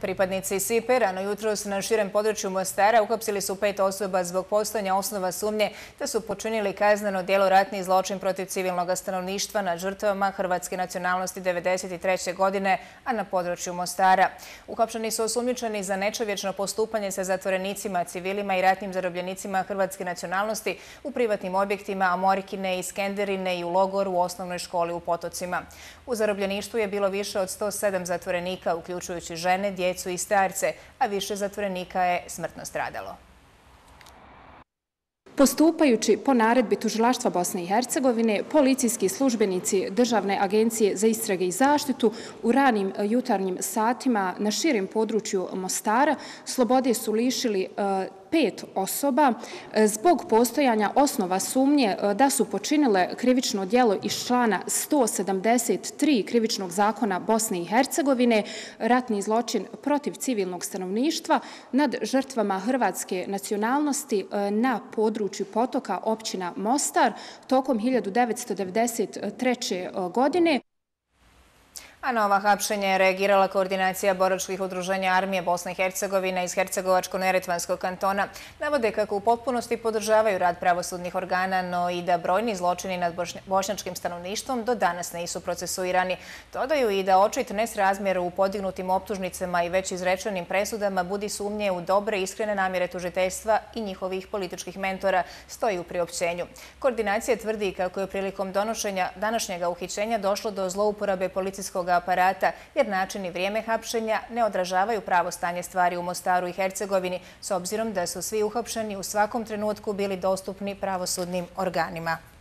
Pripadnici SIPE rano jutros na širem području Mostara uhapsili su 5 osoba zbog postojanja osnova sumnje da su počinili kazneno djelo ratni zločin protiv civilnog stanovništva nad žrtvama hrvatske nacionalnosti 1993. godine, a na području Mostara. Uhapšeni su osumnjičeni za nečovječno postupanje sa zatvorenicima, civilima i ratnim zarobljenicima hrvatske nacionalnosti u privatnim objektima Amorikine i Skenderine i u logoru u osnovnoj školi u Potocima. U zarobljeništvu je bilo više od 107 zatvorenika, uključujući žene, djecu i starce, a više zatvorenika je smrtno stradalo. Postupajući po naredbi Tužilaštva Bosne i Hercegovine, policijski službenici Državne agencije za istrage i zaštitu u ranim jutarnjim satima na širem području Mostara slobode su lišili 5 osoba zbog postojanja osnova sumnje da su počinile krivično djelo iz člana 173 Krivičnog zakona Bosne i Hercegovine, ratni zločin protiv civilnog stanovništva nad žrtvama hrvatske nacionalnosti na području Potoka, općina Mostar, tokom 1993. godine. A na ova hapšenja je reagirala koordinacija boračkih udruženja Armije Bosne i Hercegovine iz Hercegovačko-neretvanskog kantona. Navode kako u potpunosti podržavaju rad pravosudnih organa, no i da brojni zločini nad bošnjačkim stanovništvom do danas nisu procesuirani. Dodaju i da očit nesrazmjer u podignutim optužnicama i već izrečenim presudama budi sumnje u dobre i iskrene namjere tužiteljstva i njihovih političkih mentora, stoji u priopćenju. Koordinacija tvrdi kako je prilikom donošenja današnjega uhićenja došlo do zlouporabe policijskog aparata, jer način i vrijeme hapšenja ne odražavaju pravo stanje stvari u Mostaru i Hercegovini, s obzirom da su svi uhapšeni u svakom trenutku bili dostupni pravosudnim organima.